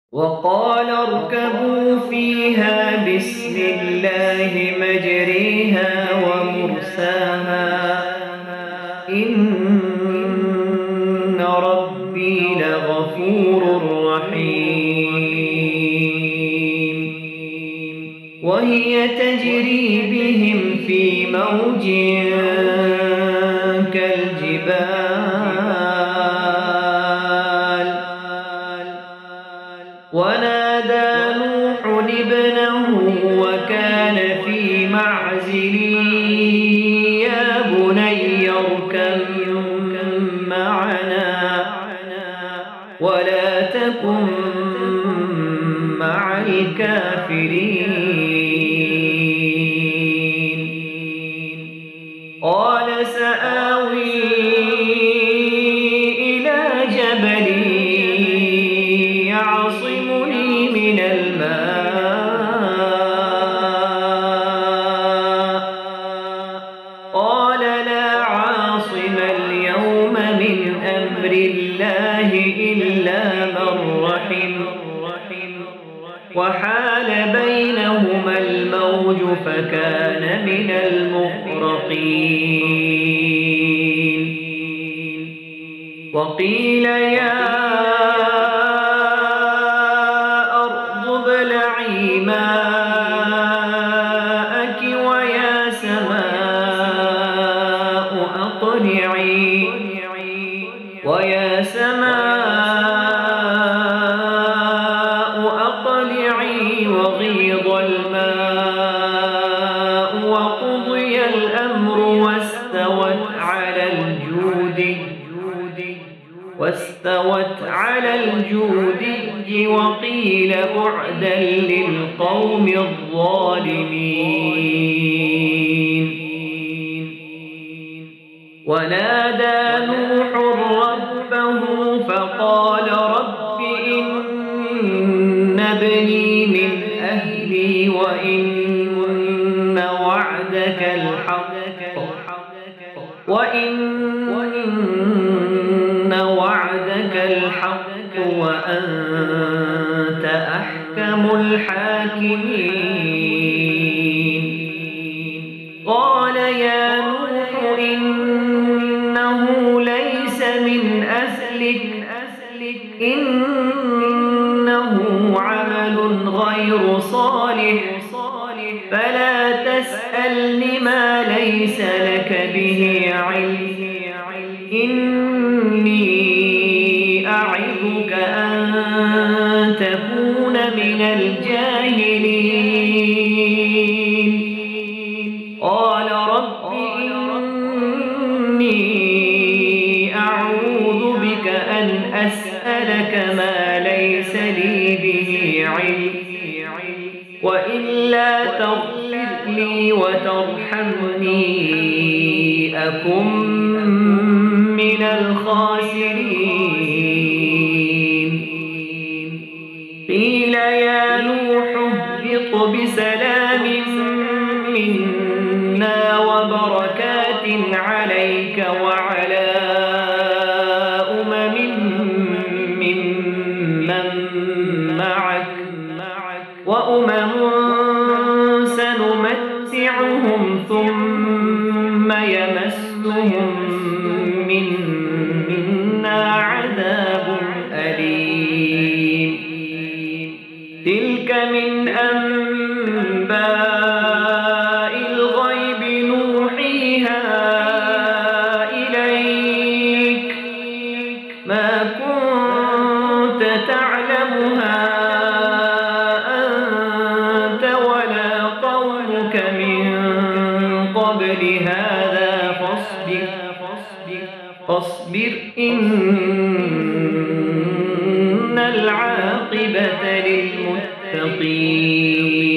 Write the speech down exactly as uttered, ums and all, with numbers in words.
وقال اركبوا فيها بسم الله مجريها ومرساها إن ربي لغفور رحيم وهي تجري بهم في موج كالجبال ونادى نوح ابنه وكان في معزل يا بني اركب معنا ولا تكن مع الكافرين قال سآوي إلى جبل يعصمني من الماء قال لا عاصم اليوم من أمر الله إلا من رحم وحال بينهما الموج فكان من المغرقين وقيل يا أرض ابلعي ماءك ويا سماء أقلعي ويا سماء أقلعي وغيض الماء وقضي الأمر واستوت على الجود واستوت على الجودي وقيل بعدا للقوم الظالمين ونادى نوح ربه فقال رب إن ابني من أهلي وإن وعدك الحق وإن وعدك الحق وأنت أحكم الحاكمين قال يا نوح إنه ليس من أهلك إنه عمل غير صالح فلا تسألني ما ليس لك به علم إني أعظك أن تكون من الجاهلين قال رب إني أعوذ بك أن أسألك ما ليس لي به علم وإلا تغفر لي وترحمني أكن من الخاسرين قيل يا نوح اهبط بسلام منا وبركات عليك وعلى أمم ممن معك وأمم سنمتعهم ثم يمسهم منا عذاب أليم تلك من أنباء الغيب نوحيها إليك ما كنت تعلمها أنت ولا قومك من قبل هذا فاصبر فاصبر إن العاقبة للمتقين